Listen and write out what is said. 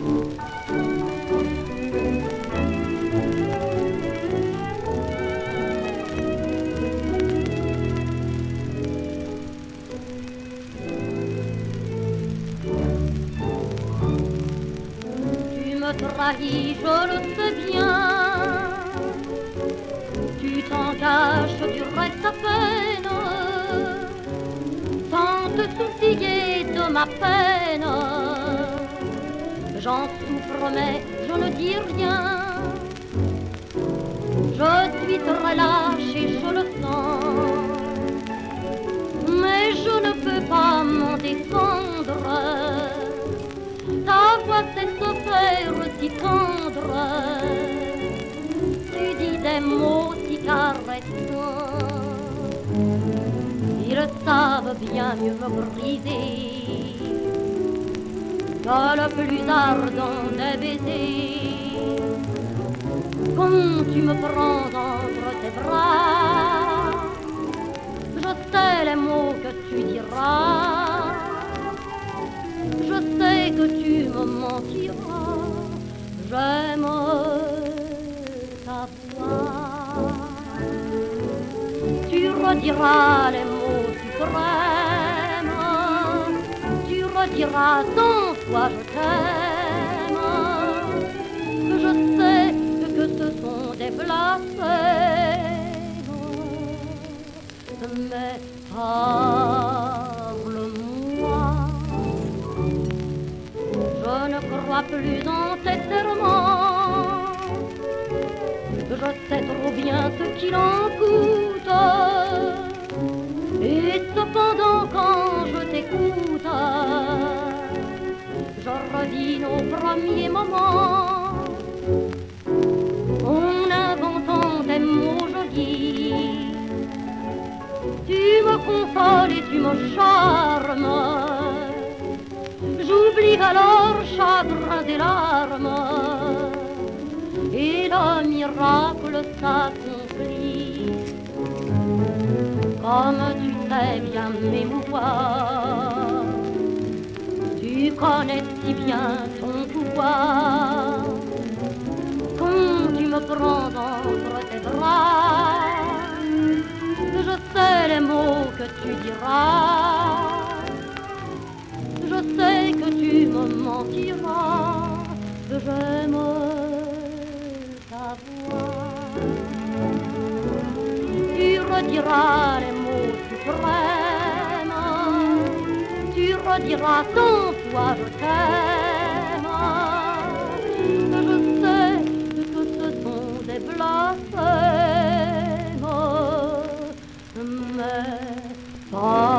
Trahi, je le sais bien. Tu t'engages du reste à peine, sans te soucier de ma peine. J'en souffre mais je ne dis rien. Je suis très lâche et je le sens, mais je ne peux pas m'en défendre. Ta voix sait se faire si tendre, tu dis des mots si caressants. Ils savent bien mieux me briser que le plus ardent des baisers. Quand tu me prends entre tes bras, je sais les mots que tu diras. Je sais que tu me mentiras, j'aime ta voix. Tu rediras les mots suprêmes, tu rediras 100 fois je t'aime. Je sais que ce sont des blasphèmes, mais je ne crois plus en tes serments. Je sais trop bien ce qu'il en coûte. Et cependant quand je t'écoute, je revis nos premiers moments, en inventant des mots jolis. Tu me consoles et tu me charmes. J'oublie alors chagrin et larmes, et le miracle s'accomplit. Comme tu sais bien m'émouvoir, tu connais si bien ton pouvoir. Quand tu me prends entre tes bras, je sais les mots que tu diras. Je sais que tu me mentiras, que j'aime ta voix. Tu rediras les mots suprêmes, tu rediras 100 fois je t'aime. Je sais que ce sont des blasphèmes, mais pas